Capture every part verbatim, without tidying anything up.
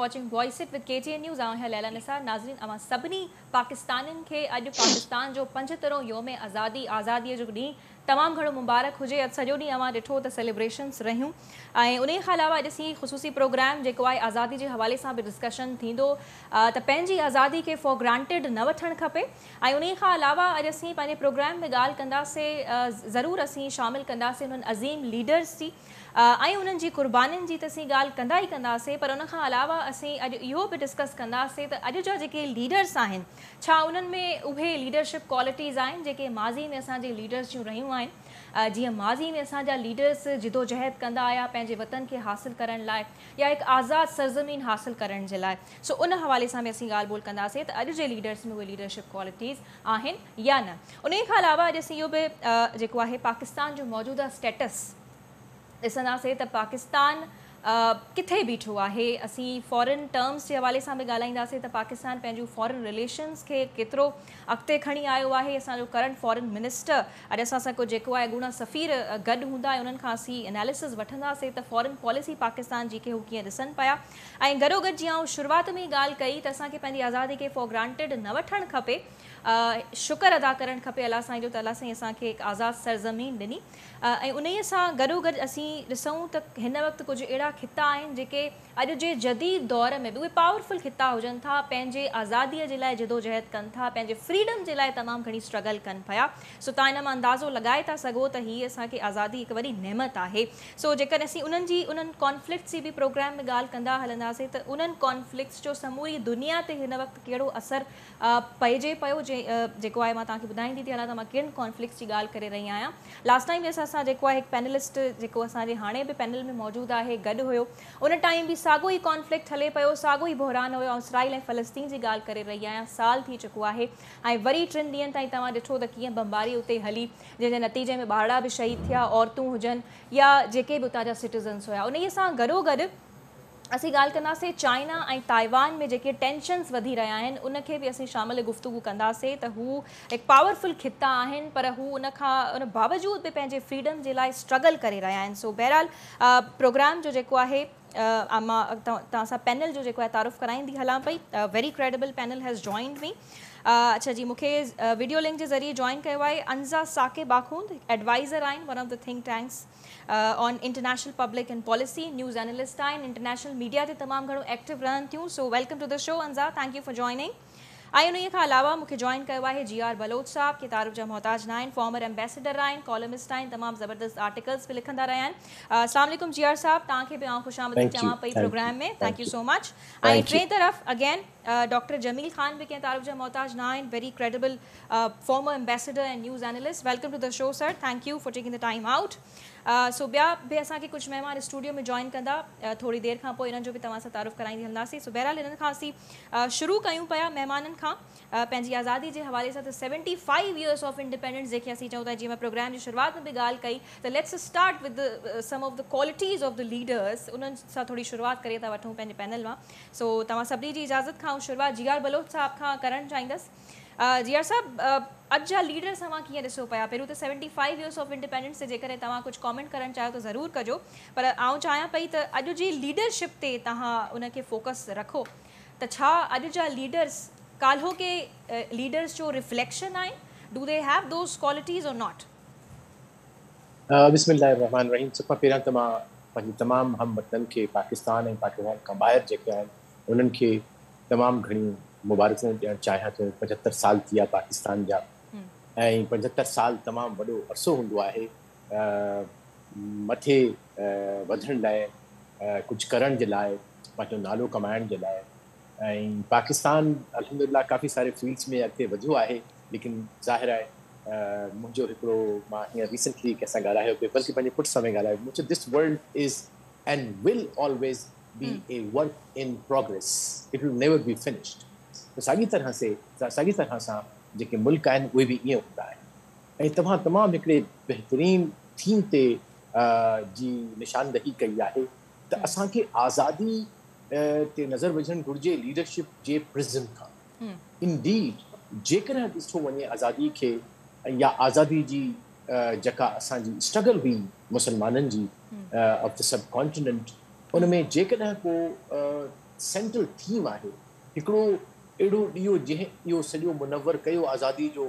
watching Voice It with K T N News. आऊं है लैला निसार. नाज़रीन अमा सभिनी पाकिस्तानियुनि खे अॼु पाकिस्तान जो पंजहतरों योम आज़ादी आज़ादीअ जो ॾींहुं तमामु घणो मुबारक हुजे. अॼु सॼो ॾींहुं अवां ॾिठो त सेलिब्रेशन्स रहियूं ऐं उन खां अलावा अॼु असीं ख़ुसूसी प्रोग्राम जेको आहे आज़ादी जे हवाले सां बि डिस्कशन थींदो त पंहिंजी आज़ादी खे फॉर ग्रांटेड न वठणु खपे. ऐं उन खां अलावा अॼु असीं पंहिंजे प्रोग्राम में ॻाल्हि कंदासीं ज़रूरु असीं शामिलु कंदासीं उन्हनि अज़ीम लीडर्स जी ऐं उन्हनि जी क़ुर्बानीनि जी त असीं ॻाल्हि कंदा ई कंदासीं. पर उन खां अलावा असीं अॼु इहो बि डिस्कस कंदासीं त अॼु जा जेके लीडर्स आहिनि छा उन्हनि में उहे लीडरशिप क्वालिटीज़ आहिनि जेके माज़ी में असांजे लीडर्स जूं रहियूं आहिनि. जीअं माज़ी में असांजा लीडर्स जिदोजहद कंदा आया पंहिंजे वतन खे हासिलु करण लाइ या हिकु आज़ादु सरज़मीन हासिलु करण जे लाइ. सो उन हवाले सां बि असीं ॻाल्हि ॿोल कंदासीं त अॼु जे लीडर्स में उहे लीडरशिप क्वालिटीज़ आहिनि या न. उन खां अलावा अॼु असीं इहो बि जेको आहे पाकिस्तान जो मौजूदा स्टेटस ॾिसंदासीं त पाकिस्तान किथे बीठो आहे. असीं फॉरेन टर्म्स जे हवाले सां बि ॻाल्हाईंदासीं त पाकिस्तान पंहिंजूं फॉरेन रिलेशन्स खे केतिरो अॻिते खणी आयो आहे. असांजो करंट फॉरेन मिनिस्टर अॼु असां सां को जेको आहे गुणा सफ़ीर गॾु हूंदा ऐं उन्हनि खां असीं एनालिसिस वठंदासीं त फॉरेन पॉलिसी पाकिस्तान जी खे हू कीअं ॾिसनि पिया. ऐं गॾोगॾु जीअं आउं शुरूआति में ई ॻाल्हि कई त असांखे पंहिंजी आज़ादी खे फॉर ग्रांटेड न वठणु खपे. शुक्र अदा करणु खपे अलाह साईं जो त अलाह साईं असांखे हिकु आज़ादु सरज़मीन ॾिनी. ऐं उन सां गॾोगॾु असीं ॾिसूं त हिन वक़्तु कुझु अहिड़ा खिता आहिनि जेके अॼु जे जदीद दौर में बि उहे पावरफुल खिता हुजनि था, पंहिंजे आज़ादीअ जे लाइ जिदोजहद कनि था, पंहिंजे फ्रीडम जे लाइ तमामु घणी स्ट्रगल कनि पिया. सो तव्हां इन मां अंदाज़ो लॻाए था सघो त हीअ असांखे आज़ादी हिकु वॾी नेमत आहे. सो जेकॾहिं असीं उन्हनि जी उन्हनि कॉन्फ्लिक्ट्स जी बि प्रोग्राम में ॻाल्हि कंदा हलंदासीं त उन्हनि कॉन्फ्लिक्ट्स जो समूरी दुनिया ते हिन वक़्तु कहिड़ो असरु पइजे पियो जे जेको आहे मां तव्हांखे ॿुधाईंदी थी हलां त मां कहिड़नि कॉन्फ्लिक्ट्स जी ॻाल्हि करे रही आहियां. लास्ट टाइम बि असां सां जेको आहे हिकु पैनलिस्ट जेको असांजे हाणे बि पैनल में मौजूदु आहे गॾु हुयो. उन टाइम बि साॻियो ई कॉन्फ्लिक्ट हले पियो, साॻियो ई बहरान हुयो. ऐं इसराइल ऐं फ़लस्तीन जी ॻाल्हि करे रही आहियां. साल थी चुको आहे ऐं वरी टिनि ॾींहंनि ताईं तव्हां ॾिठो त कीअं बमबारी उते हली जंहिंजे नतीजे में ॿारड़ा बि शहीद थिया, औरतूं हुजनि या जेके बि उतां जा सिटीज़न्स हुया. उन सां गॾोगॾु असीं ॻाल्हि कंदासीं चाइना ऐं ताइवान में जेके टेंशन्स वधी रहिया आहिनि उनखे बि असीं शामिल गुफ़्तगू कंदासीं त हू हिकु पावरफुल खिता आहिनि पर हू उन खां उन बावजूदि बि पंहिंजे फ्रीडम जे लाइ स्ट्रगल करे रहिया आहिनि. सो बहरहाल प्रोग्राम जो जेको आहे मां तव्हां सां पैनल जो जेको आहे तारुफ़ कराईंदी हलां पई. Very credible panel has joined me. अच्छा जी, मूंखे वीडियो लिंक जे ज़रिए जॉइन कयो आहे अंज़ा साकिब आखूंद, एडवाइज़र आहिनि one of the think tanks on international public and policy, news analyst आहिनि, इंटरनेशनल मीडिया ते तमामु घणो एक्टिव रहनि थियूं. So welcome to the show Anza, thank you for joining. ऐं उन खां अलावा मूंखे जॉइन कयो आहे जी आर बलोच साहब के तारुफ़ जा मोहताज न आहिनि, फॉर्मर एम्बेसडर आहिनि, कॉलमिस्ट आहिनि, तमामु ज़बरदस्त आर्टिकल्स बि लिखंदा रहिया आहिनि. अस्सलाम वालेकुम जी आर साहब, तव्हांखे बि आउं ख़ुशामदीद चवां पई प्रोग्राम में. Thank you so much. ऐं टे तरफ़ अगेन डॉक्टर जमील ख़ान बि कंहिं तारुफ़ जा मोहताज न आहिनि, very credible former ambassador and news analyst. Welcome to the show sir, thank you for taking the time out. सो ॿिया बि असांखे कुझु महिमान स्टूडियो में जॉइन कंदा थोरी देरि खां पोइ, इन्हनि जो बि तव्हां सां तारुफ़ कराईंदी हलंदासीं. सो बहरहाल इन्हनि खां असीं शुरू कयूं पिया महिमाननि खां पंहिंजी आज़ादी जे हवाले सां. त seventy five years of independence जेके असीं चऊं था, जीअं मां प्रोग्राम जी शुरूआति में बि ॻाल्हि कई त let's start with some of the qualities of the leaders. उन्हनि सां थोरी शुरूआति करे था वठूं पंहिंजे पैनल मां. सो तव्हां सभिनी जी इजाज़त खां शुरूआति जी आर बलोच साहब खां करणु चाहींदसि. जी आर साहब, अॼु जा लीडर्स तव्हां कीअं ॾिसो पिया? पहिरियों त seventy five years of independence ते जेकॾहिं तव्हां कुझु कॉमेंट करणु चाहियो त ज़रूरु कजो. पर आउं चाहियां पई त अॼु जी लीडरशिप ते तव्हां उनखे फोकस रखो त छा अॼु जा लीडर्स काल्हो के लीडर्स जो रिफ्लेक्शन आहिनि? Do they have those qualities or not? बिस्मिल्लाहिर्रहमानिर्रहीम. सफ़ा पहिरियां त मां पंहिंजे तमामु हम वतन खे पाकिस्तान ऐं पाकिस्तान खां ॿाहिरि जेके आहिनि उन्हनि खे तमामु घणी मुबारकूं ॾियणु चाहियां थो. पंजहतरि साल थी विया पाकिस्तान जा ऐं पंजहतरि साल तमामु वॾो अरसो हूंदो आहे मथे वधण लाइ, कुझु करण जे लाइ, पंहिंजो नालो कमाइण जे लाइ. ऐं पाकिस्तान अल्हम्दुलिल्लाह काफ़ी सारे फील्ड्स में अॻिते वधियो आहे. लेकिन ज़ाहिर आहे मुंहिंजो हिकिड़ो मां हींअर रिसेंटली कंहिंसां ॻाल्हायो पियो, बल्कि पंहिंजे पुट सां में ॻाल्हायो. मुंहिंजो this world is and will always be a work in progress, it will never be finished. त साॻी तरह से साॻी तरह सां जेके मुल्क आहिनि उहे बि ईअं हूंदा आहिनि. ऐं तव्हां तमामु हिकिड़े बहितरीन थीम ते जी निशानदही कई आहे त असांखे आज़ादी ते नज़र विझणु घुरिजे लीडरशिप जे प्रिज़म खां. इंडीड जेकॾहिं ॾिठो वञे आज़ादी खे या आज़ादी जी जेका असांजी स्ट्रगल हुई मुसलमाननि जी ऑफ द सब कॉन्टिनेंट, उन में जेकॾहिं को सेंट्रल थीम आहे, हिकिड़ो अहिड़ो ॾींहुं जंहिं इहो सॼो मुनवर कयो आज़ादी जो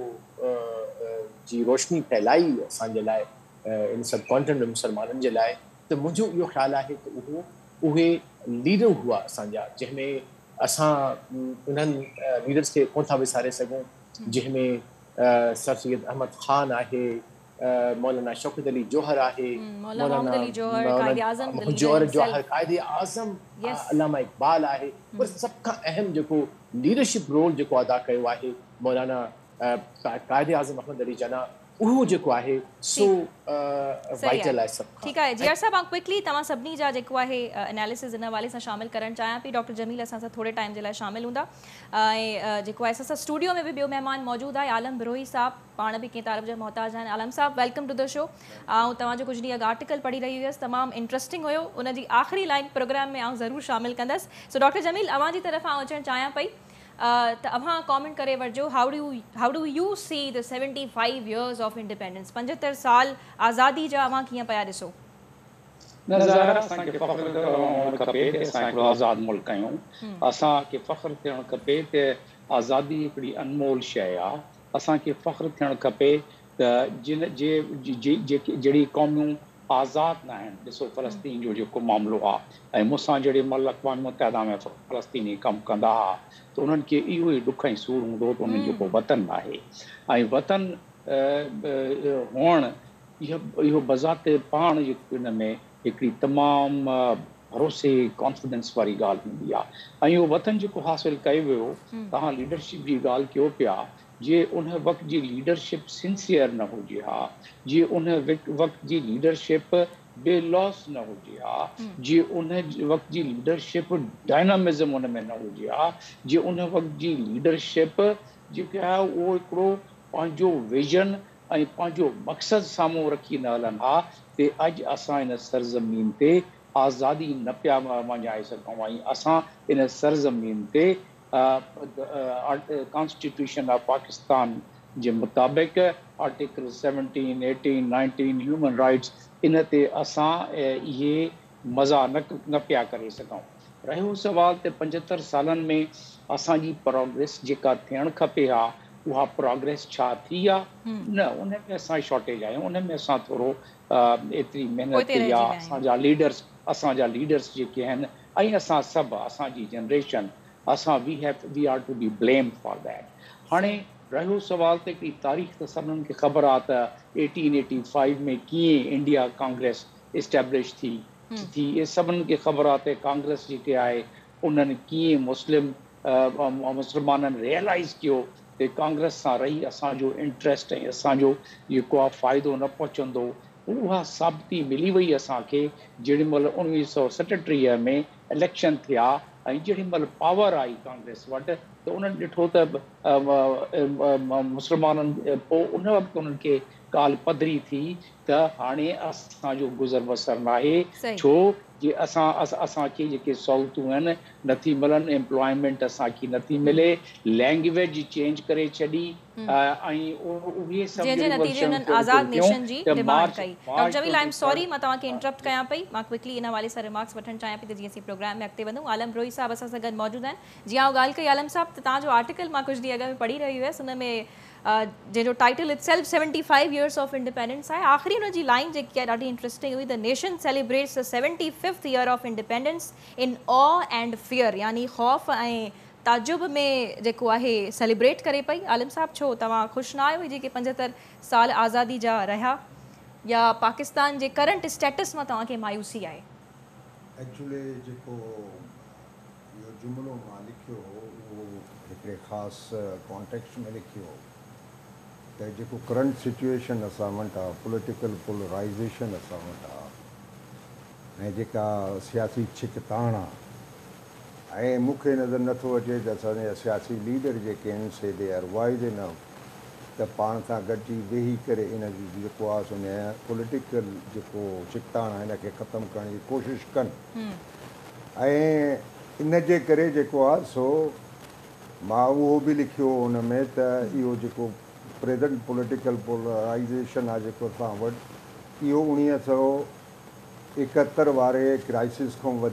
जी रोशनी फैलाई असांजे लाइ इन सब कॉन्टिनेंट में मुसलमाननि जे लाइ, त मुंहिंजो इहो ख़्यालु आहे त उहो उहे लीडर हुआ असांजा जंहिंमें असां उन्हनि लीडर्स खे कोन था विसारे सघूं, जंहिंमें सर सैयद अहमद ख़ान आहे, मौलाना शौकत अली जौहर आहे, मौलाना जौहर जौहर कायदे आज़म अल्लामा इक़बाल आहे, पर सभ खां अहम जेको लीडरशिप रोल जेको अदा कयो आहे मौलाना कायदे आज़म अहमद अली जना, उहो जेको आहे सो वाइटल आहे सभ। ठीकु आहे जियार साहब, मां क्विकली तव्हां सभिनी जा जेको आहे एनालिसिस इन हवाले सां शामिल करणु चाहियां पई। डॉक्टर जमील असां सां थोरे टाइम जे लाइ शामिल हूंदा ऐं जेको आहे असां सां स्टूडियो में बि ॿियो महिमान मौजूदु आहे आलम बिरोही साहब, पाण बि कंहिं तारीफ़ जा मोहताज आहिनि। आलम साहब वेलकम टू द शो। ऐं तव्हांजो कुझु ॾींहं अॻु आर्टिकल पढ़ी रही हुयसि, तमामु इंट्रस्टिंग हुयो, उनजी आख़िरी लाइन प्रोग्राम में आउं ज़रूरु शामिल कंदसि। सो डॉक्टर जमील अवां जी तरफ़ आउं अचणु चाहियां पई, त अवां कॉमेंट करे वठिजो, how do how do you see the seventy five years of independence, पंजहतरि साल आज़ादी जा अवां कीअं पिया ॾिसो? न ज़ाहिर असांखे फ़ख्रु करणु खपे त असां हिकिड़ो आज़ादु मुल्क आहियूं, असांखे फ़ख्रु थियणु खपे त आज़ादी हिकिड़ी अनमोल शइ आहे। असांखे फ़ख्रु थियणु खपे त जिन जे जहिड़ी क़ौमियूं आज़ादु न आहिनि, ॾिसो फ़लस्तीन जो जेको मामिलो आहे, ऐं मूंसां जहिड़े महिल अक़वाम मुत्तहिदा में फ़लस्तीनी कमु कंदा हुआ त उन्हनि खे इहो ई ॾुख ऐं सूर हूंदो त उन्हनि जेको वतन आहे, ऐं वतन हुअणु इहो इहो बज़ाते पाण हिन में हिकिड़ी तमामु भरोसे कॉन्फिडेंस वारी ॻाल्हि हूंदी आहे। ऐं इहो वतन जेको हासिलु कयो वियो, तव्हां लीडरशिप जी ॻाल्हि कयो पिया, जे उन वक़्त जी लीडरशिप सिंसियर न हुजे हा, जे उन वक़्त जी लीडरशिप बेलॉस न हुजे हा, जे उन वक़्त जी लीडरशिप डायनामिज़म उन में न हुजे हा, जे उन वक़्त जी लीडरशिप जेका आहे उहो हिकिड़ो पंहिंजो विजन ऐं पंहिंजो मक़सदु साम्हूं रखी न हलनि हा, ते अॼु असां इन सरज़मीन ते आज़ादी न पिया मञाए सघूं। ऐं असां इन सरज़मीन ते कॉन्स्टिट्यूशन ऑफ पाकिस्तान जे मुताबिक़ article seventeen eighteen nineteen human rights इन ते असां इहे मज़ा न न पिया करे सघूं। रहियो सुवाल त पंजहतरि सालनि में असांजी प्रोग्रेस जेका थियणु खपे हा, उहा प्रोग्रेस छा थी आहे? न, उन में असां शॉर्टेज आहियूं, उन में असां थोरो एतिरी महिनत कई आहे, असांजा लीडर्स असांजा लीडर्स जेके आहिनि ऐं असां सभु असांजी जनरेशन असां we have we are to be blame for that. हाणे रहियो सुवाल त हिकिड़ी तारीख़ त सभिनीनि खे ख़बर आहे त एटीन एटी फाइव में कीअं इंडिया कांग्रेस इस्टेब्लिश थी थी इहे सभिनीनि खे ख़बर आहे त कांग्रेस जेके आहे उन्हनि कीअं मुस्लिम मुस्लमाननि रियलाइज़ कयो त कांग्रेस सां रही असांजो इंट्रस्ट ऐं असांजो जेको आहे फ़ाइदो न पहुचंदो। उहा साबिती मिली वई असांखे जेॾी महिल उणिवीह सौ सतटीह में इलेक्शन थिया ऐं जेॾी महिल पावर आई कांग्रेस वटि त उन्हनि ॾिठो त मुस्लमाननि पोइ उन वक़्तु उन्हनि खे काल पधरी थी त हाणे असांजो गुज़र बसर न आहे, छो जे असां असांखे जेके सहूलियतूं आहिनि नथी मिलनि, एम्प्लॉयमेंट असांखे नथी मिले, लैंग्वेज चेंज करे छॾी ऐं उहे सभु जंहिंजे नतीजे में आज़ाद नेशन जी डिमांड कई। Doctor Jamil I am sorry मां तव्हांखे इंटरप्ट कयां पई, मां क्विकली इन हवाले सां रिमार्क्स वठणु चाहियां पई त जीअं असीं प्रोग्राम में अॻिते वधूं। आलम बिरोही साहब असां सां गॾु मौजूदु आहिनि। जीअं आउं ॻाल्हि कई आलम साहब त तव्हांजो आर्टिकल मां कुझु ॾींहं अॻु में पढ़ी रही हुयसि, हुन में जंहिंजो title itself seventy five years of independence आहे, आख़िरी हुनजी लाइन जेकी आहे ॾाढी इंट्रस्टिंग हुई, the nation celebrates the seventy fifth year of independence in uh and fear, यानी ख़ौफ़ ऐं ताजुब में जेको आहे सेलिब्रेट करे पई। आलिम साहब छो तव्हां ख़ुशि न आहियो जेके पंजहतरि साल आज़ादी जा रहिया, या पाकिस्तान जे करंट स्टेटस मां तव्हांखे मायूसी आहे? एक्चुअली जेको इहो जुमिलो मां लिखियो हो उहो हिकिड़े ख़ासि कॉन्टेक्स्ट में लिखियो हो त जेको करंट सिचुएशन असां वटि आहे, पॉलिटिकल पोलराइज़ेशन असां वटि आहे, ऐं जेका सियासी छिकताण आहे, ऐं मूंखे नज़र नथो अचे त असांजा सियासी लीडर जेके आहिनि से दे आर वाइज़ इनफ त पाण सां गॾिजी वेही करे इन जी जेको आहे उन पॉलिटिकल जेको छिकताण आहे हिन खे ख़तमु करण जी कोशिशि कनि। ऐं इन जे करे जेको आहे सो मां उहो बि लिखियो हुन में त इहो जेको प्रेज़ेंट पॉलिटिकल पोलराइज़ेशन आहे जेको असां वटि, इहो उणिवीह सौ एकहतरि वारे क्राइसिस खां वधीक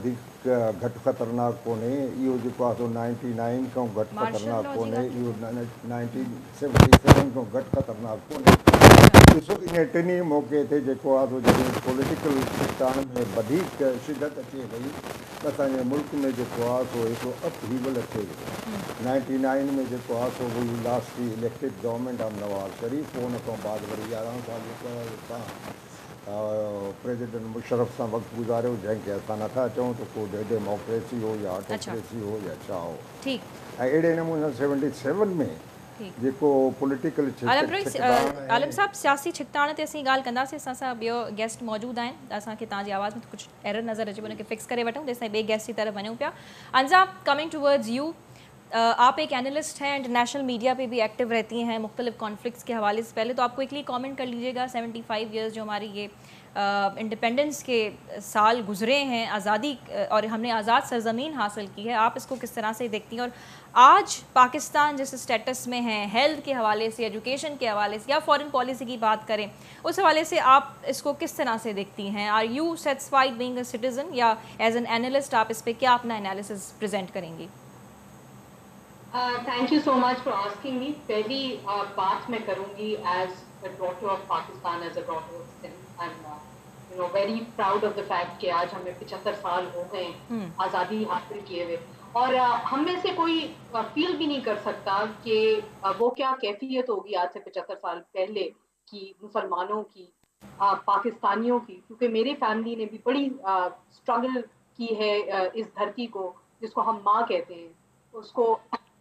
घटि ख़तरनाक कोन्हे, इहो जेको आहे सो नाइंटी नाइन खां घटि ख़तरनाक कोन्हे, इहो नाइनटीन सेवनटी सेवन खां घटि ख़तरनाक कोन्हे। ॾिसो इन टिनी मौक़े ते जेको आहे सो जॾहिं पॉलिटिकल सिस्टम में वधीक शिदत अचे पई त असांजे मुल्क में जेको आहे सो हिकिड़ो अपहीवल अचे पियो। नाइंटी नाइन में जेको आहे सो वही last elected government of Nawaz Sharif, उन खां बाद वरी यारहं साल जेको आहे तव्हां प्रेसिडेंट मुशर्रफ सां वक़्तु गुज़ारियो, जंहिंखे असां नथा चऊं त को डेमोक्रेसी हो या ऑटोक्रेसी हो या छा हो। ऐं अहिड़े नमूने सेवनटी सेवन में जेको पॉलिटिकल आलिम साहब सियासी छिकताण ते असीं ॻाल्हि कंदासीं, असां सां ॿियो गेस्ट मौजूदु आहिनि, असांखे तव्हांजी आवाज़ में कुझु एरर नज़र अचे, उनखे फिक्स करे वठूं, तेसिताईं ॿिए गेस्ट की तरफ वञूं पिया। अंज़ा, कमिंग टूवर्ड्स यू, आप एक एनालिस्ट हैं, इंटरनेशनल मीडिया पे भी एक्टिव रहती हैं मुख्तलिफ कॉन्फ्लिक्ट्स के हवाले से। पहले तो आप क्विकली कमेंट कर लीजिएगा, सेवेंटी फाइव ईयर्स जो हमारी ये इंडिपेंडेंस के साल गुजरे हैं, आज़ादी और हमने आज़ाद सरजमीन हासिल की है, आप इसको किस तरह से देखती हैं? और आज पाकिस्तान जिस स्टेटस में है, हेल्थ के हवाले से, एजुकेशन के हवाले से, या फॉरेन पॉलिसी की बात करें, उस हवाले से आप इसको किस तरह से देखती हैं? Are you satisfied being a citizen, या एज एन एनालिस्ट आप इस पर क्या अपना एनालिसिस प्रेजेंट करेंगी? Thank you so much for asking me. पहली uh, बात मैं करूँगी as a daughter of Pakistan, as a daughter of Sindh, I am you know very proud of the fact कि आज हमें पचहत्तर साल हो गए hmm. आज़ादी हासिल किए हुए, और uh, हम में से कोई फील uh, भी नहीं कर सकता कि uh, वो क्या कैफियत होगी आज से पचहत्तर साल पहले की मुसलमानों की, uh, पाकिस्तानियों की, क्योंकि मेरी फैमिली ने भी बड़ी स्ट्रगल uh, की है uh, इस धरती को, जिसको हम माँ कहते हैं, उसको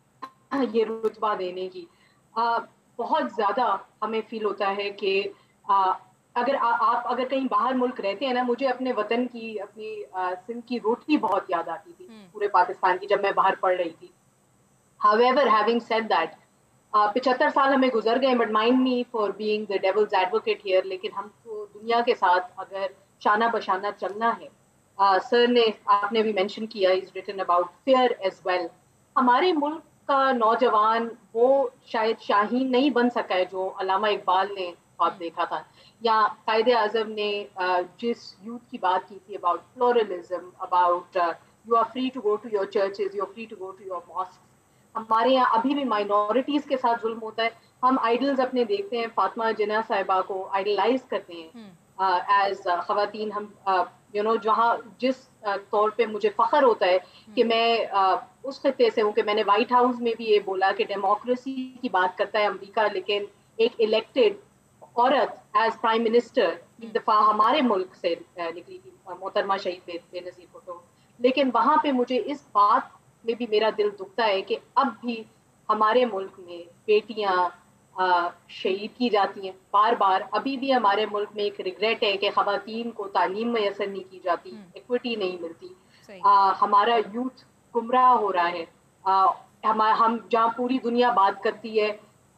ये रुतबा देने की। आ, बहुत ज़्यादा हमें फील होता है कि आ, अगर आ, आप अगर कहीं बाहर मुल्क रहते हैं ना, मुझे अपने वतन की, अपनी सिंध की रोटी बहुत याद आती थी पूरे पाकिस्तान की, जब मैं बाहर पढ़ रही थी। However, having said that, पचहत्तर साल हमें गुजर गए, but mind me for being the devil's advocate here, लेकिन हमको दुनिया के साथ अगर शाना बशाना चलना है, सर ने, आपने भी मेंशन किया, is written about fair as well. हमारे मुल्क का नौजवान वो शायद शाहीन नहीं बन सका है जो अल्लामा इकबाल ने ख्वाब देखा था, या कायदे आज़म ने जिस यूथ की बात की थी about pluralism, about you are free to go to your churches, you are free to go to your mosque. हमारे यहाँ अभी भी माइनॉरिटीज़ के साथ जुल्म होता है। हम आइडल्स अपने देखते हैं, फातिमा जिन्ना साहिबा को आइडलाइज करते हैं एज uh, खवातीन। हम you uh, know you know, जहाँ जिस uh, तौर पे मुझे फ़ख्र होता है कि मैं uh, उस खित्ते से हूँ कि मैंने वाइट हाउस में भी ये बोला कि डेमोक्रेसी की बात करता है अमेरिका, लेकिन एक इलेक्टेड औरत एज प्राइम मिनिस्टर एक दफ़ा हमारे मुल्क से निकली थी, मोहतरमा शहीद बेनज़ीर भुट्टो। लेकिन वहाँ पे मुझे इस बात में भी मेरा दिल दुखता है कि अब भी हमारे मुल्क में बेटियाँ शहीद की जाती हैं बार बार। अभी भी हमारे मुल्क में एक रिग्रेट है कि ख़वातीन को तालीम मैसर नहीं की जाती, इक्विटी नहीं मिलती, आ, हमारा यूथ गुमराह हो रहा है। आ, हम हम जहाँ पूरी दुनिया बात करती है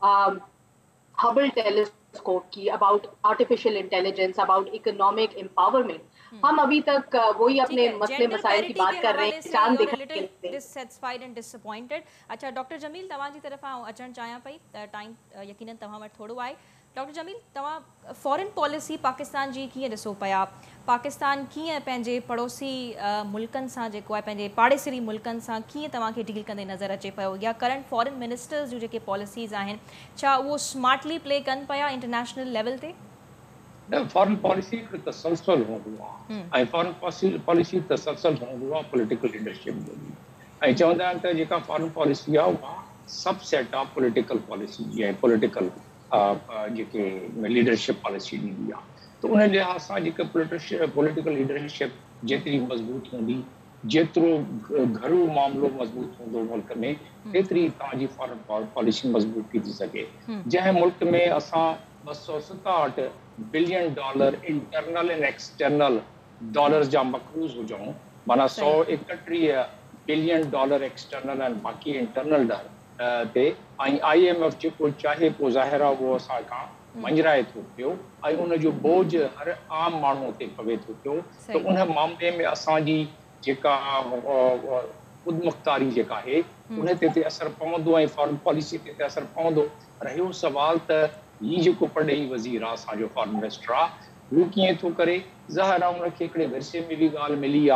हबल टेलीस्कोप की, about artificial intelligence, about economic empowerment, हम अभी तक वही अपने मसले मसाइल की बात कर रहे हैं, चांद दिखाते डिससैटिस्फाइड एंड डिसअपॉइंटेड। अच्छा, डॉक्टर जमील तव्हांजी तरफ़ आउं अचणु चाहियां पई, टाइम यकीनन तव्हां वटि थोरो आहे। डॉक्टर जमील, तव्हां फॉरेन पॉलिसी पाकिस्तान जी कीअं ॾिसो पिया? पाकिस्तान कीअं पंहिंजे पड़ोसी मुल्कनि सां, जेको आहे पंहिंजे पाड़ेसरी मुल्कनि सां कीअं तव्हांखे डील कंदे नज़र अचे पियो, या करंट फॉरेन मिनिस्टर्स जूं जेके पॉलिसीज़ आहिनि, छा उहो स्मार्टली प्ले कनि पिया इंटरनेशनल लेवल ते? फॉरेन पॉलिसी हिकु तसलसल हूंदो आहे, ऐं फॉरेन पॉलिसी तसलसल हूंदो आहे पॉलिटिकल लीडरशिप जो बि। ऐं चवंदा आहिनि त जेका फॉरेन पॉलिसी आहे उहा सबसेट आहे पॉलिटिकल पॉलिसी जी, ऐं पॉलिटिकल जेके लीडरशिप पॉलिसी ॾींदी आहे। त उन लिहाज़ सां जेके पॉलिटिकल लीडरशिप जेतिरी मज़बूत हूंदी, जेतिरो घरू मामिलो मज़बूत हूंदो मुल्क में, एतिरी तव्हांजी फॉरेन पॉलिसी मज़बूत थी थी सघे। जंहिं मुल्क में असां ॿ सौ सताहठि billion dollar internal and external dollars जा मक़रूज़ हुजूं, माना सौ एकटीह बिलियन डॉलर एक्सटर्नल ऐं बाक़ी इंटरनल ते, ऐं आई एम एफ जेको चाहे पोइ ज़ाहिर आहे उहो असां खां मंझराए थो पियो, ऐं उनजो बोझ हर आम माण्हू ते पवे थो पियो। त उन मामले में असांजी जेका ख़ुदमुख़्तारी जेका आहे उन ते ते असरु पवंदो, ऐं फॉरेन पॉलिसी ते असरु पवंदो। रहियो सुवाल त हीउ जेको पढ़ई वज़ीर आहे, असांजो फॉरेन मिनिस्टर आहे, हू कीअं थो करे? ज़ाहिर आहे उनखे हिकिड़े विरसे में बि ॻाल्हि मिली आहे,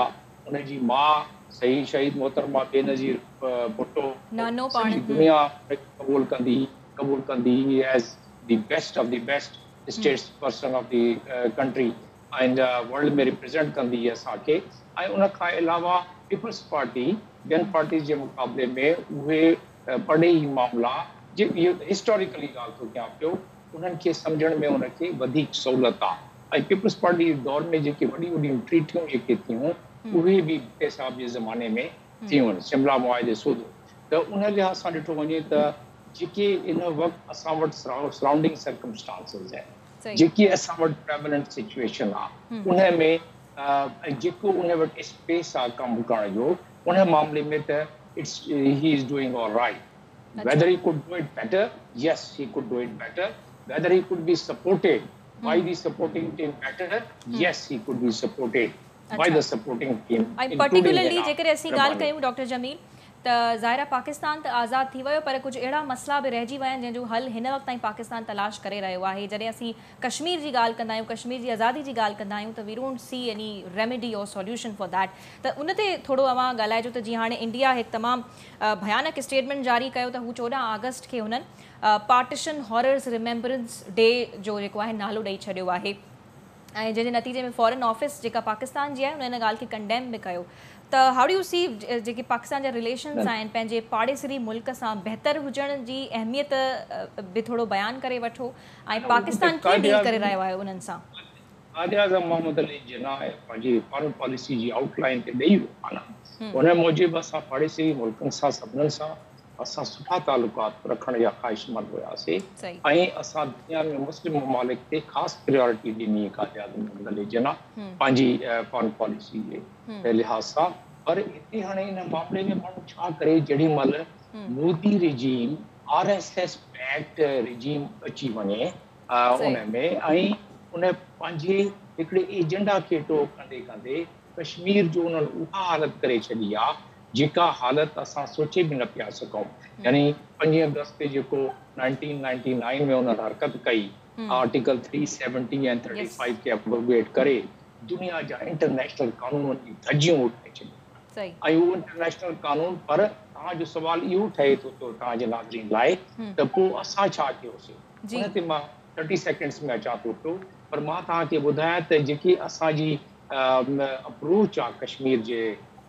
उन जी माउ सही शहीद मोहतरमा बेनज़ीर भुट्टो नानो सॼी पाण दुनिया क़बूल कंदी क़बूल कंदी as the best of the best statesperson of the country and world में रिप्रेजेंट कंदी असांखे ऐं उन खां अलावा पीपल्स पार्टी ॿियनि पार्टीज़ जे मुक़ाबले में उहे पढ़े ई मामला जे इहो हिस्टोरिकली ॻाल्हि थो कयां पियो उन्हनि खे सम्झण में उनखे वधीक सहूलियत आहे ऐं पीपल्स पार्टी दौर में जेके वॾियूं वॾियूं ट्रीटियूं जेके थियूं उहे बि भुट्टे साहिब जे ज़माने में थियूं आहिनि शिमला मुआहिदे सूदो त उन लिहाज़ सां ॾिठो वञे त जेके इन वक़्तु असां वटि सराउंडिंग सर्कमस्टांसिस आहिनि जेकी असां वटि प्रेवलेंट सिचुएशन आहे उन में जेको उन वटि स्पेस आहे कमु करण जो उन मामले में त it's he is doing all right whether he could do it better yes he could do it better whether he could be supported by the supporting team better yes he could be supported by the supporting team and particularly जेकर असीं ॻाल्हि कयूं doctor Jameel त ज़ाहिर पाकिस्तान त आज़ाद थी वियो पर कुझु अहिड़ा मसइला बि रहिजी विया आहिनि जंहिंजो हल हिन वक़्तु ताईं पाकिस्तान तलाश करे रहियो आहे जॾहिं असीं कश्मीर जी ॻाल्हि कंदा आहियूं कश्मीर जी आज़ादी जी ॻाल्हि कंदा आहियूं त we don't see any remedy or solution for that त उन ते थोरो अवां ॻाल्हाइजो त जीअं हाणे इंडिया हिकु तमामु भयानक स्टेटमेंट जारी कयो त हू चोॾहं अगस्त खे हुननि पार्टीशन हॉरर्स रिमेम्बरेंस डे जो जेको आहे नालो ॾेई छॾियो आहे ऐं जंहिंजे नतीजे में फॉरेन ऑफिस जेका पाकिस्तान जी आहे हुन हिन ॻाल्हि खे कंडेम बि कयो त हाउ डू यू सी जेके पाकिस्तान जा रिलेशन्स आहिनि पंहिंजे पाड़ेसरी मुल्क सां बहितर हुजण जी अहमियत बि थोरो बयानु करे वठो ऐं पाकिस्तान कीअं डील करे रहियो आहे उन्हनि सां कायद-ए-आज़म मोहम्मद अली जिन्ना पंहिंजी फॉरेन पॉलिसी जी आउटलाइन ते ॾेई वियो आहे उन मूजिबि असां पाड़ेसरी मुल्कनि सां सभिनीनि सां असां सुठा तालुकात रखण जा ख़्वाहिशमंद हुआसीं ऐं असां दुनिया में मुस्लिम ममालिक ते ख़ासि प्रायोरिटी ॾिनी कायद-ए-आज़म मोहम्मद अली जिन्ना पंहिंजी फॉरेन पॉलिसी जे लिहाज़ सां पर हिते हाणे इन मामले में माण्हू छा करे जेॾी महिल Modi regime R S S backed regime अची वञे उन में ऐं उन पंहिंजे हिकिड़े एजेंडा खे टो कंदे कंदे कश्मीर जो उन्हनि उहा हालत करे छॾी आहे जेका हालत असां सोचे बि न पिया सघूं यानी पंज अगस्त ते जेको नाइनटीन नाइंटी नाइन में उन्हनि हरकत कई आर्टिकल थ्री सेवनटी ऐं थर्टी फाइव खे अब्रोगेट करे दुनिया जा इंटरनेशनल कानूननि जी धज्जियूं उठाए छॾियूं ऐं उहो इंटरनेशनल कानून पर तव्हांजो सुवाल इहो ठहे थो तव्हांजे नाज़रीन लाइ त पोइ असां छा कयोसीं उन ते मां थर्टी सेकेंड्स में अचां थो पियो पर मां तव्हांखे ॿुधायां त जेकी असांजी अप्रोच आहे कश्मीर जे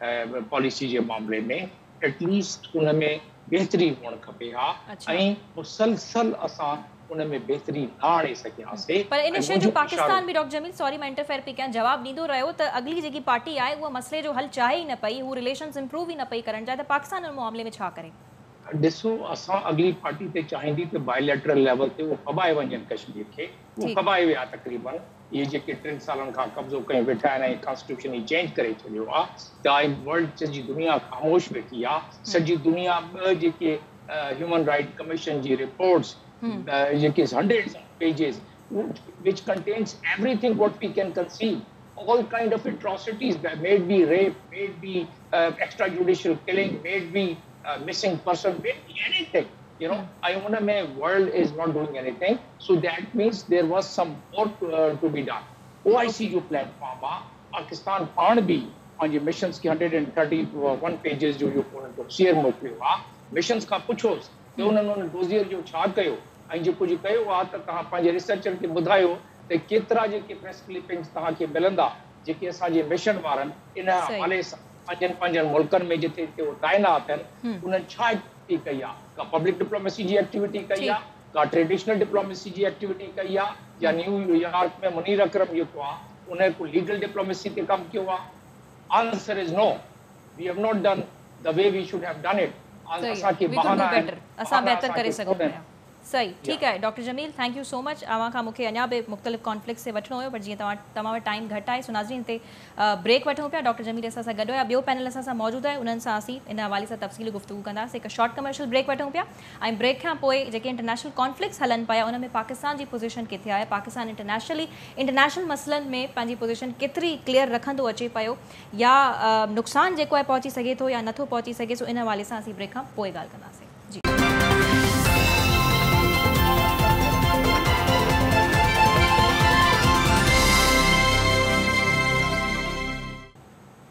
पॉलिसी जे मामले में एटलीस्ट उन में बहितरी हुअणु खपे हा ऐं मुसलसल असां उन में बहितरी न आणे सघियासीं पर इन शइ जो पाकिस्तान बि डॉक्टर जमील सॉरी मां इंटरफेयर पई कयां जवाबु ॾींदो रहियो त अॻिली जेकी पार्टी आहे उहा मसइले जो हल चाहे ई न पई हू रिलेशन्स इम्प्रूव ई न पई करणु चाहे त पाकिस्तान उन मामले में छा करे ॾिसो असां अॻिली पार्टी ते चाहींदी त बायलैटरल लेवल ते उहो खबाए वञनि कश्मीर खे उहो खबाए विया तक़रीबन इहे जेके टिनि सालनि खां कब्ज़ो कयूं वेठा आहिनि ऐं कॉन्स्टिट्यूशन ई चेंज करे छॾियो आहे त वर्ल्ड सॼी दुनिया ख़ामोश वेठी आहे सॼी दुनिया ॿ जेके ह्यूमन राइट कमीशन जी रिपोर्ट्स जेके hundreds of pages which contains everything what we can conceive all kind of atrocities that may be rape may be uh, extrajudicial killing may be uh, missing person may be anything you know I want to say world is not doing anything so that means there was some more to, uh, to be done O I C जो platform आहे पाकिस्तान पाण बि पंहिंजे missions खे one thirty-one pages जो इहो share मोकिलियो आहे मिशन्स खां पुछोसि त उन्हनि डोज़ियर जो छा कयो ऐं जेको कुझु कयो आहे त तव्हां पंहिंजे रिसर्चर खे ॿुधायो त केतिरा जेके प्रेस क्लिपिंग्स तव्हांखे मिलंदा जेके असांजे मिशन वारनि इन हवाले सां पंजनि पंजनि मुल्कनि में जिते जिते उहे तैनात आहिनि उन्हनि छा एक्टिविटी कई आहे का पब्लिक डिप्लोमेसी जी एक्टिविटी कई आहे का ट्रेडिशनल डिप्लोमेसी जी एक्टिविटी कई आहे या न्यूयॉर्क में मुनीर अकरम जेको आहे उन को लीगल डिप्लोमेसी ते कमु कयो आहे answer is no we have not done the way we should have done it असांखे बहाना असां बहितर करे सघूं पिया सही ठीकु आहे doctor Jamil thank you so much अवां खां मूंखे अञा बि मुख़्तलिफ़ कॉन्फ्लिक्ट से वठिणो हुयो पर जीअं तव्हां तव्हां वटि टाइम घटि आहे सो नाज़रीन ते ब्रेक वठूं पिया डॉक्टर जमील असां सां गॾु हुया ॿियो पैनल असां सां मौजूदु आहे उन्हनि सां असीं इन हवाले सां तफ़सीली गुफ़्तगू कंदासीं हिकु शॉर्ट कमर्शियल ब्रेक वठूं पिया ऐं ब्रेक खां पोइ जेके इंटरनेशनल कॉन्फ्लिक्ट्स हलनि पिया उन में पाकिस्तान जी पोज़ीशन किथे आहे पाकिस्तान इंटरनेशनली इंटरनेशनल मसइलनि में पंहिंजी पोज़ीशन केतिरी क्लियर रखंदो अचे पियो या नुक़सानु जेको आहे पहुची सघे थो या नथो पहुची सघे सो इन हवाले सां असीं ब्रेक खां पोइ ॻाल्हि कंदासीं जी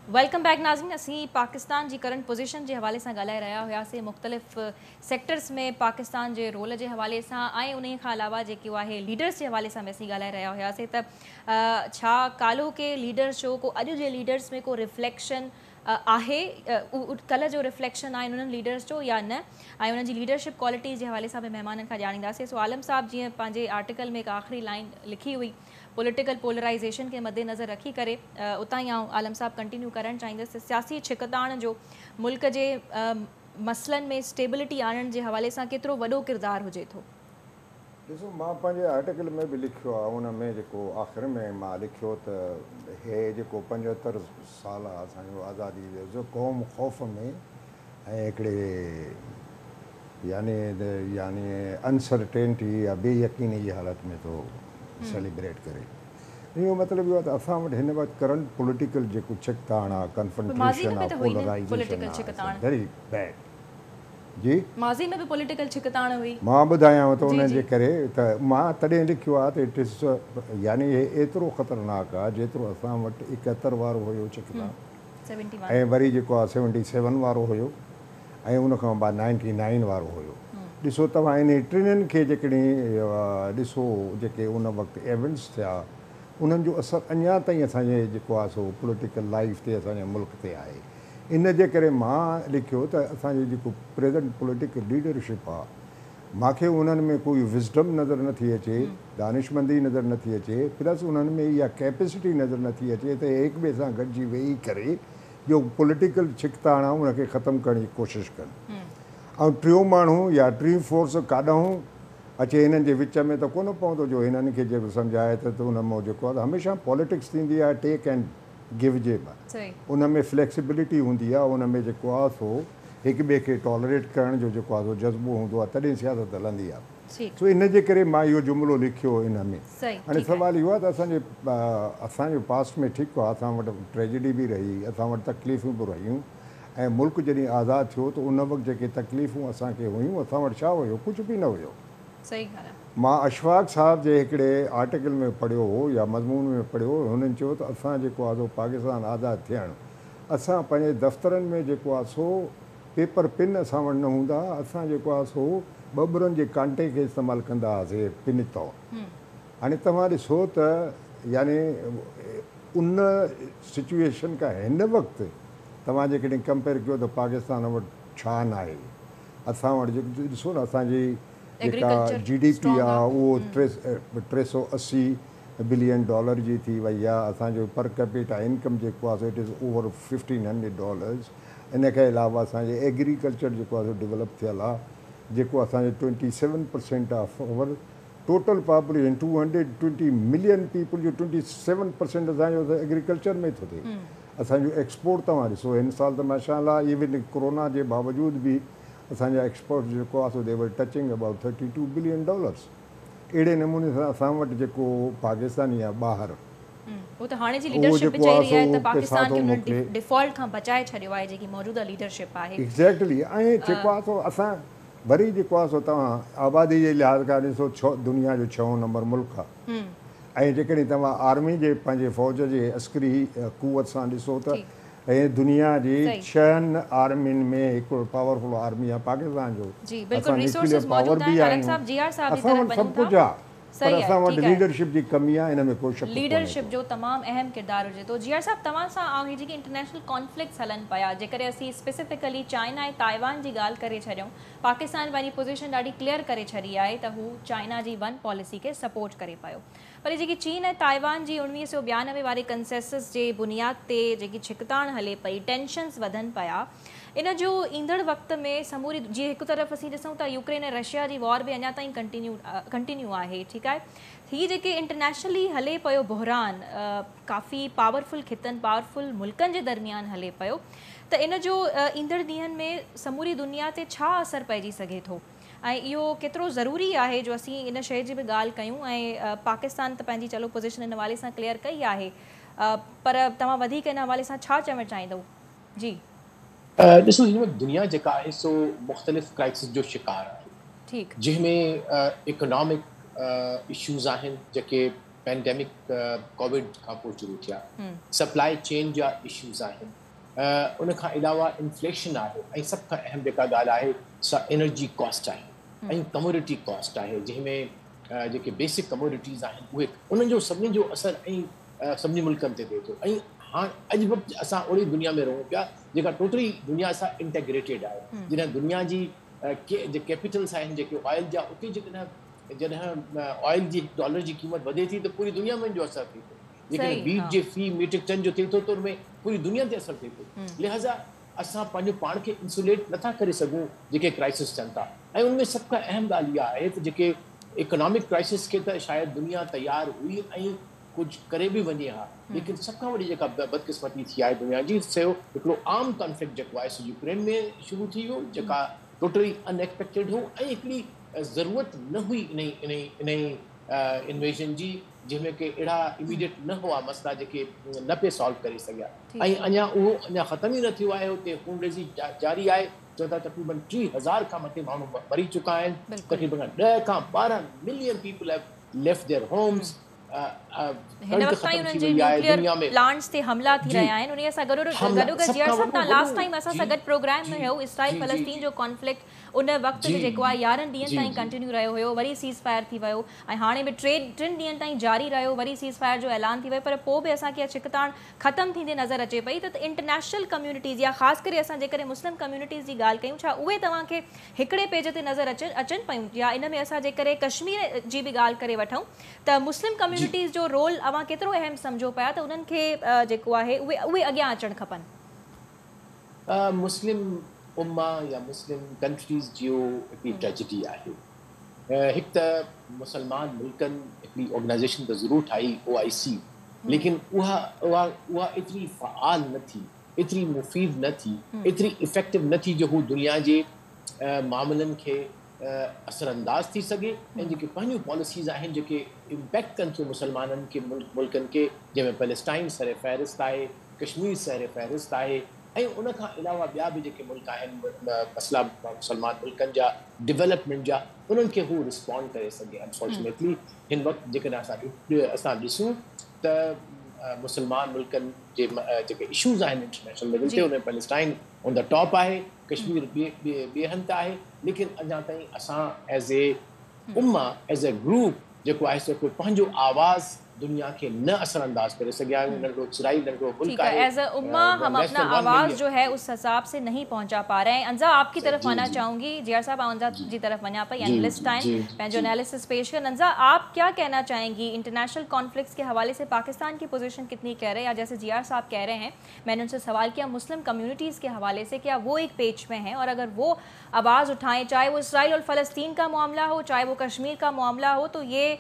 वेलकम बैक नाज़रीन। असीं पाकिस्तान जी करंट पोजीशन जे हवाले सां ॻाल्हाए रहिया हुआसीं, मुख़्तलिफ़ सेक्टर्स में पाकिस्तान जे रोल जे हवाले सां ऐं उन खां अलावा जेको आहे लीडर्स जे हवाले सां बि असीं ॻाल्हाए रहिया हुआसीं त छा काल्ह के लीडर्स जो को अॼु जे लीडर्स में को रिफ्लेक्शन आहे, कल्ह जो रिफ्लेक्शन आहे उन्हनि लीडर्स जो या न, ऐं उन्हनि जी लीडरशिप क्वालिटीज़ जे हवाले सां बि महिमाननि खां ॼाणींदासीं। सो आलम साहब जीअं पंहिंजे आर्टिकल में हिकु आख़िरी लाइन लिखी हुई, पॉलिटिकल पोलराइजेशन के मद्देनज़र रखी करे उतां ई आउं आलम साहब कंटिन्यू करणु चाहींदसि। सियासी छिकताण जो मुल्क जे मसइलनि में स्टेबिलिटी आणण जे हवाले सां केतिरो वॾो किरदारु हुजे थो? ॾिसो, मां पंहिंजे आर्टिकल में बि लिखियो आहे, उन में जेको आख़िर में मां लिखियो त हे जेको पंजहतरि साल आहे असांजो आज़ादी जो क़ौम ख़ौफ़ में ऐं हिकिड़े यानी यानी अनसर्टेनिटी या बेयकीनी जी हालत में थो सेलिब्रेट करे। इहो मतिलबु इहो आहे त असां वटि हिन वक़्तु करंट पॉलिटिकल जेको छिकताण आहे, कन्फ्रंटेशन आहे, पोलराइजेशन आहे, वेरी बैड। जी, माज़ी में बि पॉलिटिकल छिकताण हुई। मां ॿुधायांव थो उन जे करे त मां तॾहिं लिखियो आहे त इट इज़ यानी हे एतिरो ख़तरनाक आहे जेतिरो असां वटि एकहतरि वारो हुयो छिकताण, ऐं वरी जेको आहे सेवनटी सेवन वारो हुयो, ऐं उनखां बाद नाइंटी नाइन वारो हुयो। ॾिसो तव्हां इन टिनिनि खे जेकॾहिं ॾिसो जेके उन वक़्तु इवेंट्स थिया, उन्हनि जो असरु अञा ताईं असांजे जेको आहे सो पॉलिटिकल लाइफ ते, असांजे मुल्क ते आहे। इन जे करे मां लिखियो त असांजी जेको प्रेज़ेंट पॉलिटिकल लीडरशिप आहे, मूंखे उन्हनि में कोई विज़डम नज़र नथी अचे, दानिशमंदी नज़र नथी अचे, प्लस उन्हनि में इहा कैपेसिटी नज़र नथी अचे त हिक ॿिए सां गॾिजी वेही करे जो पॉलिटिकल छिकताण आहे उनखे ख़तमु करण जी कोशिशि कनि। ऐं टियों माण्हू या टी फोर्स काॾां अचे हिननि जे विच में त कोन पवंदो जो हिननि खे जेको सम्झाए त उन में जेको आहे हमेशह पॉलिटिक्स थींदी आहे टेक एंड गिव जे, उन में फ्लैक्सिबिलिटी हूंदी आहे, उन में जेको आहे सो हिक ॿिए खे टॉलरेट करण जो जेको आहे सो जज़्बो हूंदो आहे, तॾहिं सियासत हलंदी आहे। सो इन जे करे मां इहो जुमिलो लिखियो इन में। हाणे सवाल इहो आहे त असांजे असांजो पास्ट में ठीकु आहे, असां वटि ट्रेजिडी बि रही, असां वटि तकलीफ़ूं बि रहियूं, ऐं मुल्क जॾहिं आज़ादु थियो त उन वक़्तु जेके तकलीफ़ूं असांखे हुयूं, असां वटि छा हुयो, कुझु बि न हुयो। सही ॻाल्हि आहे। मां अशफाक़ साहब जे हिकिड़े आर्टिकल में पढ़ियो हो या मज़मून में पढ़ियो, हुननि चयो त असां जेको आहे सो पाकिस्तान आज़ादु थियणु, असां पंहिंजे दफ़्तरनि में जेको आहे सो पेपर पिन असां वटि न हूंदा, असां जेको आहे सो ॿॿरनि जे कांटे खे इस्तेमालु कंदा हुआसीं पिन तौरु। हाणे तव्हां ॾिसो त यानी उन सिचुएशन खां हिन वक़्तु तव्हां जेकॾहिं कंपेयर कयो त पाकिस्तान वटि छा न आहे। असां वटि जेको ॾिसो न असांजी जेका जी डी पी आहे उहो टे टे सौ असी बिलियन डॉलर जी थी वई आहे। असांजो पर कैपिटा इनकम जेको आहे it is over fifteen hundred dollars. इन खां अलावा असांजे एग्रीकल्चर जेको आहे डेवलप थियल आहे, जेको असांजे twenty seven percent of over total population two hundred twenty million people जो ट्वेंटी सेवन परसेंट असांजो एग्रीकल्चर में थो थिए। असांजो एक्सपोर्ट तव्हां ॾिसो हिन साल त माशाअल्लाह इवन कोरोना जे बावजूदि बि असांजा एक्सपोर्ट जेको आहे so they were touching about thirty two billion dollars. अहिड़े नमूने सां असां वटि जेको पाकिस्तानी आहे ॿाहिरि वो तो हाणे जी लीडरशिप चई रही है त पाकिस्तान खे उन्हनि डिफॉल्ट खां बचाए छॾियो आहे जेकी मौजूदा लीडरशिप आहे। एग्ज़ैक्टली। ऐं जेको आहे सो असां वरी जेको आहे सो तव्हां आबादी जे लिहाज़ खां ॾिसो छह दुनिया जो छहों नंबर मुल्क आहे, ऐं जेकॾहिं तव्हां आर्मी जे पंहिंजे फ़ौज जे अस्करी कुवत सां ॾिसो त ऐं दुनिया जी छहनि आर्मियुनि में हिकिड़ो पावरफुल आर्मी आहे पाकिस्तान जो। असां पावर बि आहियूं, असां वटि सभु कुझु आहे, पर असां वटि लीडरशिप जी कमी आहे, इन में कोई शक कोन्हे। लीडरशिप जो तमामु अहम किरदारु हुजे थो। जियार साहब तव्हां सां आऊं जेके इंटरनेशनल कॉन्फ्लिक्ट्स हलनि पिया, जेकॾहिं असीं स्पेसिफिकली चाइना ऐं ताइवान जी ॻाल्हि करे छॾियूं, पाकिस्तान पंहिंजी पोज़ीशन ॾाढी क्लियर करे छॾी आहे त हू चाइना जी वन पॉलिसी खे सपोर्ट करे पियो, पर जेकी चीन ऐं ताइवान जी उणिवीह सौ ॿियानवे वारे कंसेसस जे बुनियाद ते जेकी छिकताण हले पई, टेंशन्स वधनि पिया, इन जो ईंदड़ वक़्त में समूरी जीअं हिकु तरफ़ असीं ॾिसूं था यूक्रेन ऐं रशिया जी वॉर बि अञा ताईं कंटिन्यू कंटिन्यू आहे, ठीकु आहे। हीअ जेके इंटरनेशनली हले पियो बहरान, काफ़ी पावरफुल खितनि पावरफुल मुल्कनि जे दरमियान हले पियो, त इन जो ईंदड़ ॾींहंनि में समूरी दुनिया ते छा असरु पइजी सघे थो, ऐं इहो केतिरो ज़रूरी आहे जो असीं इन शइ जी बि ॻाल्हि कयूं। ऐं पाकिस्तान त पंहिंजी चलो पोज़ीशन हिन हवाले सां क्लियर कई आहे, पर तव्हां वधीक हिन हवाले सां छा चवणु चाहींदव? जी ॾिसो, हिन दुनिया जेका आहे सो मुख़्तलिफ़ क्राइसिस जो शिकार आहे, ठीकु, जंहिंमें इकोनॉमिक इशूज़ आहिनि जेके पैंडेमिक कोविड खां पोइ शुरू थिया, सप्लाई चेन जा इश्यूज़ आहिनि, उन खां अलावा इन्फ्लेशन आहे, ऐं सभ खां अहम जेका ॻाल्हि आहे सा एनर्जी कॉस्ट आहे ऐं कमोडिटी कॉस्ट आहे, जंहिंमें जेके बेसिक कमोडिटीज़ आहिनि उहे उन्हनि जो सभिनी जो असरु ऐं सभिनी मुल्कनि ते थिए थो। ऐं हाणे अॼु वक़्तु असां ओड़ी दुनिया में रहूं पिया जेका टोटली दुनिया सां इंटेग्रेटेड आहे, जॾहिं दुनिया जी जे कैपिटल्स आहिनि जेके ऑयल जा, उते जॾहिं जॾहिं ऑयल जी डॉलर जी क़ीमत वधे थी त पूरी दुनिया में जो असरु थिए थो, लेकिन बीट जे फी मीट्रिक टन जो थिए थो त उनमें पूरी दुनिया ते असरु थिए थो। लिहाज़ा असां पंहिंजो पाण खे इंसुलेट नथा करे सघूं जेके क्राइसिस थियनि था। ऐं उनमें सभ खां अहम ॻाल्हि इहा आहे त जेके इकोनॉमिक क्राइसिस खे त शायदि दुनिया तयारु हुई ऐं कुझु करे बि वञे हा, लेकिन सभ खां वॾी जेका बदकिस्मती थी आहे दुनिया जी, सो हिकिड़ो आम कॉन्फ्लिक्ट जेको आहे सो यूक्रेन में शुरू थी वियो, जेका टोटली अनएक्सपेक्टेड हो ऐं हिकिड़ी ज़रूरत न हुई इन इन इन इन्वेजन जी, जंहिंमें के अहिड़ा इमीडिएट न हुआ मसइला जेके न पिए सॉल्व करे सघिया, ऐं अञा उहो अञा ख़तम ई न थियो आहे। हुते खून रेज़ी जारी आहे, चओ था तक़रीबन टी हज़ार खां मथे माण्हू मरी चुका आहिनि, तक़रीबन ॾह खां ॿारहं million people have left their homes. हिन वक़्त ताईं उन्हनि जे न्यूक्लियर प्लांट्स ते हमला थी रहिया आहिनि। उन सां गॾो गॾो जियार साहब, तव्हां लास्ट टाइम असां सां गॾु प्रोग्राम में हुयो, इसराइल फ़लस्तीन जो कॉन्फ्लिक्ट उन वक़्त ते जेको आहे यारहं ॾींहंनि ताईं कंटिन्यू रहियो हुयो, वरी सीज़ फायर थी वियो, ऐं हाणे बि टे टिनि ॾींहंनि ताईं जारी रहियो, वरी सीज़ फायर जो ऐलान थी वियो, पर पोइ बि असांखे छिकताण ख़तमु थींदे नज़र अचे पई त इंटरनेशनल कम्यूनिटीज़ या ख़ासि करे असां जेकॾहिं मुस्लिम कम्यूनिटीज़ जी ॻाल्हि कयूं, छा उहे तव्हांखे हिकिड़े पेज ते नज़र अचनि अचनि पियूं, या इन में असां जेकॾहिं कश्मीर जी बि ॻाल्हि करे वठूं त मुस्लिम कम्यूनिटीज़ जो रोल अवां केतिरो अहम सम्झो पिया त उन्हनि खे जेको आहे उहे उहे अॻियां अचणु खपनि? मुस्लिम उम्मा या मुस्लिम कंट्रीज़ जो हिकिड़ी ट्रेजिडी आहे। हिकु त मुसलमान मुल्कनि हिकिड़ी ऑर्गेनाइज़ेशन त ज़रूरु ठाही ओ आई सी, लेकिन उहा उहा उहा एतिरी फ़आल न थी, एतिरी मुफ़ीद न थी, एतिरी इफ़ेक्टिव न थी जो हू दुनिया जे मामलनि खे असरअंदाज़ थी सघे, ऐं जेके पंहिंजूं पॉलिसीज़ आहिनि जेके इम्पैक्ट कनि थियूं मुसलमाननि खे मुल्कनि के, जंहिंमें पैलेस्टाइन सर फ़हरिस्त आहे, कश्मीर सर फ़हरिस्त आहे, ऐं उन खां अलावा ॿिया बि जेके मुल्क आहिनि मसइला मुसलमान मुल्कनि जा डेवलपमेंट जा, उन्हनि खे हू रिस्पॉन्ड करे सघे। अनफॉर्चुनेटली हिन वक़्तु जेकॾहिं असां असां ॾिसूं त मुसलमान मुल्कनि जे जेके इशूज़ आहिनि इंटरनेशनल लेवल ते, उन पैलेस्टाइन ऑन द टॉप आहे, कश्मीर ॿिए ॿिए हंधि ते आहे, लेकिन अञा ताईं असां एज़ ए उम्मा एज़ ए ग्रुप जेको आहे सो पंहिंजो आवाज़ दुनिया के न असरअंदाज करे सकिया आहियूं। नंढो चिराई नंढो मुल्क है, एज अ उम्मा हम अपना आवाज़ जो है उस हिसाब से नहीं पहुंचा पा रहे हैं। अंजा आपकी तरफ आना चाहूँगी, जियार साहब अंजा जी तरफ वना पे एनालिस्ट टाइम मैं जो एनालिसिस पेश कर। अंजा आप क्या कहना चाहेंगी इंटरनेशनल कॉन्फ्लिक्ट्स के हवाले से पाकिस्तान की पोजीशन कितनी कह रहे हैं, या जैसे जियार साहब कह रहे हैं, मैंने उनसे सवाल किया मुस्लिम कम्युनिटीज़ के हवाले से, क्या वो एक पेज में हैं, और अगर वो आवाज़ उठाएं, चाहे वो इसराइल और फ़लस्तीन का मामला हो, चाहे वो कश्मीर का मामला हो, तो ये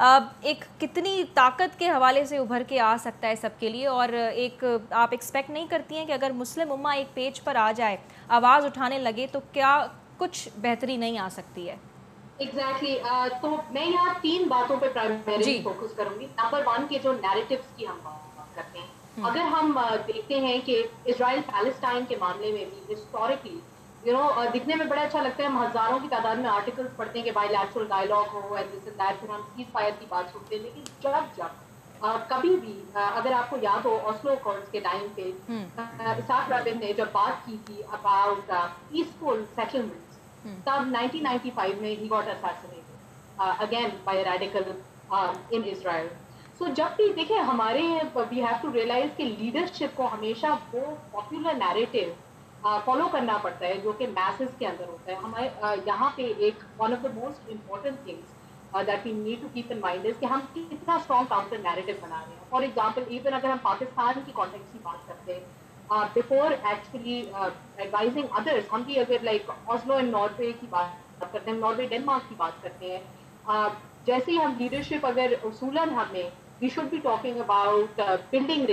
एक कितनी ताकत के हवाले से उभर के आ सकता है सबके लिए, और एक आप एक्सपेक्ट नहीं करती हैं कि अगर मुस्लिम उम्मा एक पेज पर आ जाए, आवाज़ उठाने लगे, तो क्या कुछ बेहतरी नहीं आ सकती है? Exactly exactly. uh, तो मैं यहाँ तीन बातों पे प्राइमरीली फोकस करूंगी। नंबर वन के जो नैरेटिव्स की हम बात करते हैं, अगर हम uh, देखते हैं कि इजराइल पैलेस्टाइन के मामले में भी हिस्टोरिकली यू नो दिखने में बड़ा अच्छा लगता है, हम हजारों की तादाद में आर्टिकल्स पढ़ते हैं कि बायलैटरल डायलॉग हो एंड दिस एंड दैट, फिर हम सीज फायर की बात सुनते हैं, लेकिन जब जब Uh, कभी भी uh, अगर आपको याद हो ऑस्लो अकॉर्ड्स के टाइम पे इसाक राबिन ने जब बात की थी अबाउट पीसफुल सेटलमेंट्स, तब नाइनटीन नाइंटी फाइव में ही got assassinated again by a radical in Israel. So जब भी देखें हमारे वी हैव टू रियलाइज कि लीडरशिप को हमेशा वो पॉपुलर नैरेटिव फॉलो करना पड़ता है जो कि मैसेज के अंदर होता है। हमारे uh, यहाँ पे एक one of the most important things that we need to keep in mind is कि हम कितना strong counter narrative बना रहे हैं। For example, even अगर हम पाकिस्तान की context की बात करते हैं, uh, before actually uh, advising others, हम भी अगर like Oslo and Norway की बात करते हैं, Norway Denmark की बात करते हैं, uh, जैसे ही हम leadership अगर उसूलन हमें, we should be talking about uh, building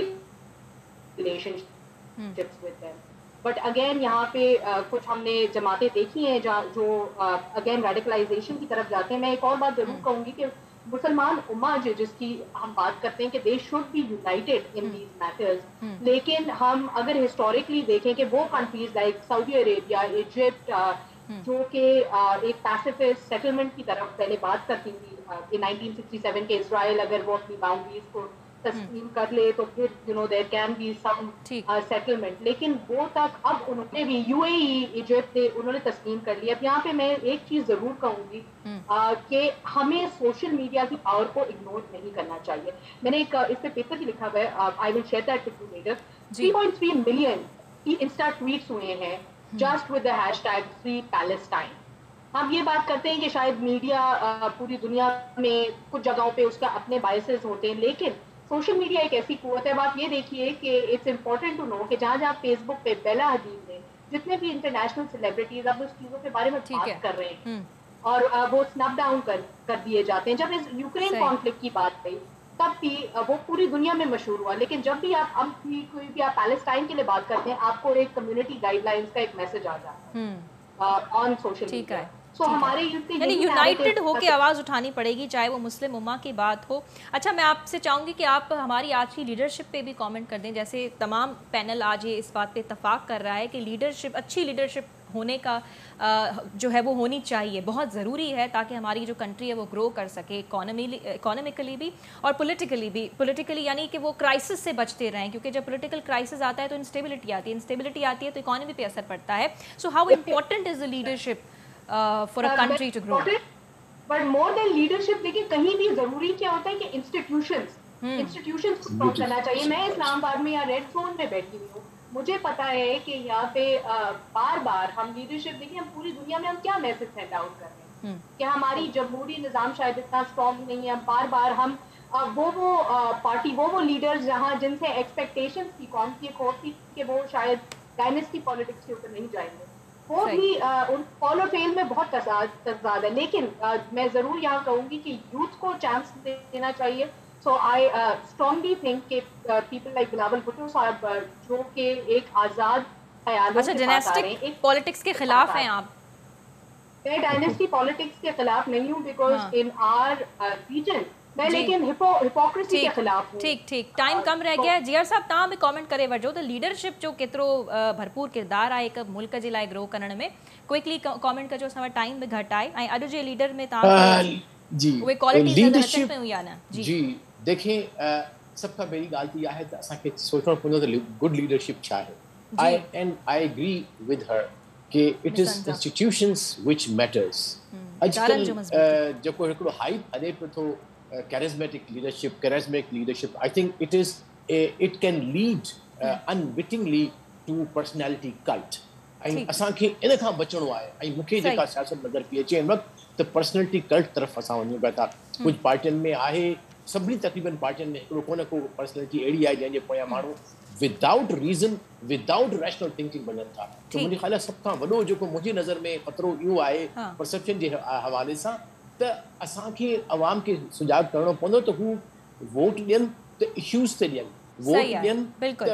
relationships with them. But again यहाँ पे uh, कुछ हमने जमातें देखी हैं जहाँ जो अगेन uh, रेडिकलाइजेशन की तरफ जाते हैं। मैं एक और बात जरूर कहूँगी कि मुसलमान उम्मा जो जिसकी हम बात करते हैं कि they should be united in these matters, लेकिन हम अगर हिस्टोरिकली देखें कि वो countries like Saudi Arabia, Egypt uh, जो कि uh, एक पैसिफिस्ट सेटलमेंट की तरफ पहले बात करती थी नाइनटीन सिक्सटी सेवन के इसराइल अगर वो अपनी बाउंड्रीज को तस्लीम कर ले तो फिर you know there can be some settlement, लेकिन वो तक अब उन्होंने भी यूएई इजिप्ट ने उन्होंने तस्लीम कर लिया। अब यहाँ पे मैं एक चीज जरूर कहूंगी कि हमें सोशल मीडिया की पावर को इग्नोर नहीं करना चाहिए। मैंने एक इस पे पेपर भी लिखा हुआ है, I will share that with you later. Three point three million की इंस्टा ट्वीट्स हुए हैं just with the hashtag free Palestine. हम ये बात करते हैं कि शायद मीडिया पूरी दुनिया में कुछ जगहों पे उसका अपने बायसेस होते हैं, लेकिन सोशल मीडिया एक ऐसी कुव्वत है। आप ये देखिए कि इट्स इम्पोर्टेंट टू नो कि जहाँ जहाँ फेसबुक पे बेला हदीद ने जितने भी इंटरनेशनल सेलिब्रिटीज अब उस चीज़ों के बारे में बात कर रहे हैं और वो स्नैप डाउन कर कर दिए जाते हैं। जब इस यूक्रेन कॉन्फ्लिक्ट की बात आई तब भी वो पूरी दुनिया में मशहूर हुआ, लेकिन जब भी आप अब भी कोई भी आप पैलेस्टाइन के लिए बात करते हैं आपको एक कम्युनिटी गाइडलाइंस का एक मैसेज आ जाता है ऑन सोशल मीडिया। सो हमारे यानी यूनाइटेड होकर आवाज़ उठानी पड़ेगी, चाहे वो मुस्लिम उम्मा की बात हो। अच्छा, मैं आपसे चाहूँगी कि आप हमारी आज की लीडरशिप पे भी कमेंट कर दें। जैसे तमाम पैनल आज ये इस बात पे इत्तेफाक कर रहा है कि लीडरशिप, अच्छी लीडरशिप होने का आ, जो है वो होनी चाहिए, बहुत ज़रूरी है ताकि हमारी जो कंट्री है वो ग्रो कर सके इकोनॉमी इकोनॉमिकली भी और पॉलिटिकली भी। पॉलिटिकली यानी कि वो क्राइसिस से बचते रहें, क्योंकि जब पॉलिटिकल क्राइसिस आता है तो इंस्टेबिलिटी आती है, इंस्टेबिलिटी आती है तो इकोनॉमी पे असर पड़ता है। So how important is the leadership Uh, for a country to grow? But more than leadership, देखिए कहीं भी जरूरी क्या होता है कि institutions, institutions को स्ट्रॉन्ग करना चाहिए। मैं इस्लामाबाद में या रेड जोन में बैठी हुई हूँ, मुझे पता है कि यहाँ पे बार बार हम लीडरशिप, देखिए हम पूरी दुनिया में हम क्या मैसेज सेंड आउट कर रहे हैं कि हमारी जमहूरी निज़ाम शायद इतना स्ट्रॉन्ग नहीं है। बार बार हम वो वो पार्टी वो वो लीडर्स जहाँ जिनसे एक्सपेक्टेशंस थी कौन सी खौफ थी कि वो शायद डायनेस्टी पॉलिटिक्स के ऊपर नहीं जाएंगे, वो भी उन फॉलो फेल में बहुत तजाद है। लेकिन uh, मैं ज़रूर यहाँ कहूँगी कि यूथ को चांस देना चाहिए। सो आई स्ट्रांगली थिंक कि पीपल लाइक बिलावल भुट्टो साहब जो कि एक आज़ाद ख्यालों अच्छा, डायनेस्टिक पॉलिटिक्स के खिलाफ हैं आप? मैं डायनेस्टी पॉलिटिक्स के खिलाफ नहीं हूँ, बिकॉज इन आर रीजन मैं लेकिन हिपोक्रेसी के खिलाफ हूं। ठीक ठीक टाइम कम रह गया। जियर साहब तव्हां बि कमेंट करे वठो त लीडरशिप जो केतिरो भरपूर किरदार आहे हिकु मुल्क जे लाइ ग्रो करण में। क्विकली कमेंट कजो, असां वटि टाइम बि घटि आहे ऐं अॼु जे लीडर में तव्हां जी उहे क्वालिटीज़ नज़र अचनि पियूं या न? जी देखें, सभ खां पहिरीं ॻाल्हि त इहा आहे त असांखे सोचणो पवंदो त गुड लीडरशिप छा आहे। I and I agree with her कि it is institutions which matters. अॼुकल्ह जेको हिकिड़ो हाइप हले पियो थो charismatic leadership, charismatic leadership, I think it is a, it can lead uh, unwittingly to personality cult. ऐं असांखे इन खां बचणो आहे। ऐं मूंखे जेका सियासत नज़र पई अचे हिन वक़्तु त पर्सनैलिटी कल्ट तरफ़ असां वञूं पिया था। कुझु पार्टियुनि में आहे, सभिनी तक़रीबन पार्टियुनि में हिकिड़ो को न को पर्सनैलिटी अहिड़ी आहे जंहिंजे पोयां माण्हू without reason, without rational thinking वञनि था। त मुंहिंजे ख़्याल सभ खां वॾो जेको मुंहिंजी नज़र में ख़तरो इहो आहे परसेप्शन जे हवाले सां त असांखे अवाम खे सुजाग करणो पवंदो त हू वोट ॾियनि त इश्यूज़ ते ॾियनि, वोट ॾियनि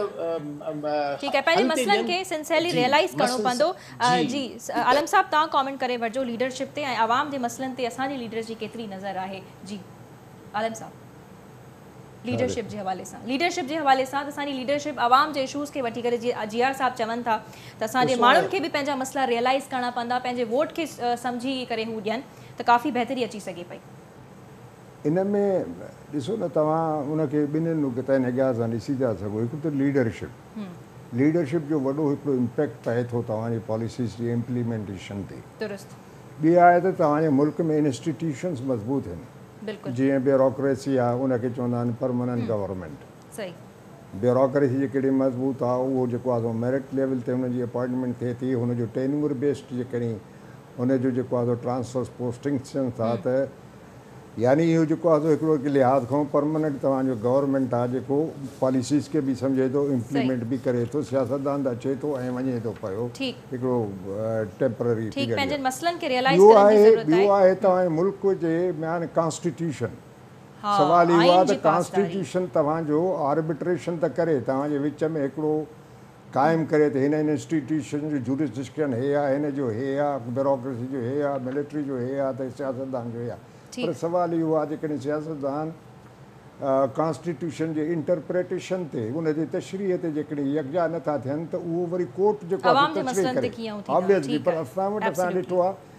त ठीकु आहे, पंहिंजे मसइलनि खे सिंसियरली रियलाइज़ करणो पवंदो। जी आलम साहब तव्हां कमेंट करे वठिजो लीडरशिप ते ऐं अवाम जे मसइलनि ते असांजी लीडर जी केतिरी नज़र आहे। जी आलम साहब, लीडरशिप जे हवाले सां लीडरशिप जे हवाले सां त असांजी लीडरशिप अवाम जे इशूज़ खे वठी करे जीअं जियार साहब चवनि था त असांजे माण्हुनि खे बि पंहिंजा मसइला रियलाइज़ करणा पवंदा, पंहिंजे वोट खे सम्झी करे हू ॾियनि त काफ़ी बहितरी अची सघे पई। इन में ॾिसो न, तव्हां उनखे ॿिन्हिनि नुक़्तनि निगाह सां ॾिसी था सघो। हिकु त लीडरशिप, लीडरशिप जो वॾो हिकिड़ो इम्पैक्ट पए थो तव्हांजी पॉलिसीज़ जी इम्प्लीमेंटेशन ते। दुरुस्त। ॿी आहे त तव्हांजे मुल्क में इंस्टीट्यूशन्स मज़बूत आहिनि, जीअं ब्यूरोक्रेसी आहे उनखे चवंदा आहिनि परमानेंट गवर्नमेंट। सही। ब्यूरोक्रेसी जेकॾहिं मज़बूत आहे उहो जेको आहे मेरिट लेवल ते हुनजी अपॉइंटमेंट थिए थी, हुनजो टेन्यूर बेस्ड जेकॾहिं हुनजो जेको आहे ट्रांसफर पोस्टिंग्स थियनि था त यानी इहो जेको आहे हिकिड़ो लिहाज़ खां परमानेंट तव्हांजो गवर्नमेंट आहे जेको पॉलिसीज़ खे बि सम्झे थो, इम्प्लीमेंट बि करे थो, सियासतदान अचे थो ऐं वञे थो पियो हिकिड़ो टेम्पररी। इहो आहे ॿियो आहे तव्हांजे मुल्क जे में कॉन्स्टिट्यूशन। सवाल इहो आहे त कॉन्स्टिट्यूशन तव्हांजो आर्बिट्रेशन त करे तव्हांजे विच में हिकिड़ो क़ाइमु करे त हिन इंस्टीट्यूशन जो जुरिस्डिक्शन हे आहे, हिन जो हे आहे, ब्यूरोक्रेसी जो हे आहे, मिलिट्री जो हे आहे, त सियासतदान जो हे आहे। पर सवाल इहो आहे जेकॾहिं सियासतदान कॉन्स्टिट्यूशन जे इंटरप्रिटेशन ते उनजे तशरीह ते जेकॾहिं यकजा नथा थियनि त उहो वरी कोर्ट जेको ऑब्वियसली। पर असां वटि असां ॾिठो आहे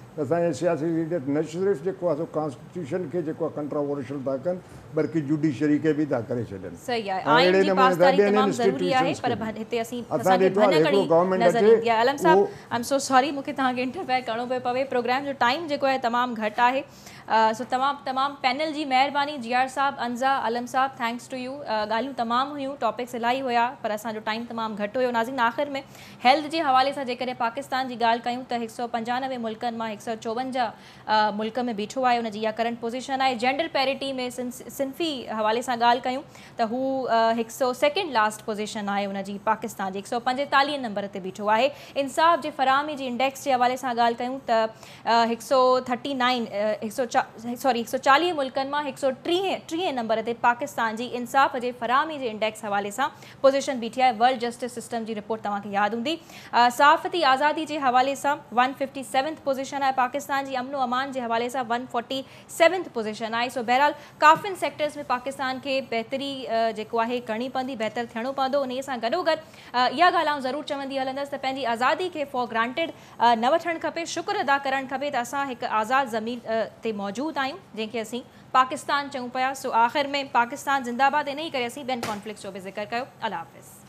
त असांजे सियासी लीडर न सिर्फ़ु जेको आहे सो कॉन्स्टिट्यूशन खे जेको आहे कंट्रोवर्शियल था कनि बल्कि जुडिशरी खे बि था करे छॾनि। सही आहे, आइन जी पासदारी तमामु ज़रूरी आहे, पर हिते असीं असांखे भनकड़ी नज़र ईंदी आहे। आलम साहब आई एम सो सॉरी, मूंखे तव्हांखे इंटरफेयर करिणो पियो पवे, प्रोग्राम जो टाइम जेको आहे तमामु घटि आहे। सो तमामु तमामु पैनल जी महिरबानी, जी आर साहब, अंज़ा, आलम साहब, थैंक्स टू यू। ॻाल्हियूं तमामु हुयूं, टॉपिक्स इलाही हुया, पर असांजो टाइम तमामु घटि हुयो। नाज़रीन, आख़िर में हेल्थ जे हवाले सां जेकॾहिं पाकिस्तान जी ॻाल्हि कयूं त हिकु सौ पंजानवे मुल्कनि मां हिकु सौ चोवंजाह मुल्क में बीठो आहे, उनजी इहा करंट पोज़ीशन आहे। जेंडर पैरिटी में सिंफ़ी हवाले सां ॻाल्हि कयूं त हू हिकु सौ सेकेंड लास्ट पोज़ीशन आहे उनजी पाकिस्तान जी, हिकु सौ पंजेतालीह नंबर ते बीठो आहे। इंसाफ़ जे फ़राहमी जी इंडेक्स जे हवाले सां ॻाल्हि कयूं त हिकु सौ थर्टी नाइन हिकु सौ सॉरी हिकु सौ चालीह मुल्कनि मां हिकु सौ टीह टीह नंबर ते पाकिस्तान जी इंसाफ़ जे फ़राहमी जे इंडेक्स हवाले सां पोज़ीशन बीठी आहे। वर्ल्ड जस्टिस सिस्टम जी रिपोर्ट तव्हांखे यादि हूंदी। सहाफ़ती आज़ादी जे हवाले सां वन फिफ्टी सेवंथ पोज़ीशन आहे पाकिस्तान जी, अमन अमान जे हवाले सां वन फोर्टी सेवंथ पोज़ीशन आहे। सो बहरहाल काफ़िन सेक्टर्स में पाकिस्तान खे बहितरी जेको आहे करणी पवंदी, बहितर थियणो पवंदो। उन सां गॾोगॾु इहा ॻाल्हि आउं ज़रूरु चवंदी हलंदसि त पंहिंजी आज़ादी खे फॉर ग्रांटेड न वठणु खपे, शुक्र अदा करणु खपे त असां हिकु आज़ादु ज़मीन ते मौजूदु आहियूं जंहिंखे असीं पाकिस्तान चऊं पिया। सो आख़िर में पाकिस्तान ज़िंदाबाद, इन ई करे असीं ॿियनि कॉन्फ्लिक्ट्स जो बि ज़िक्र कयो। अल्लाह हाफ़िज़।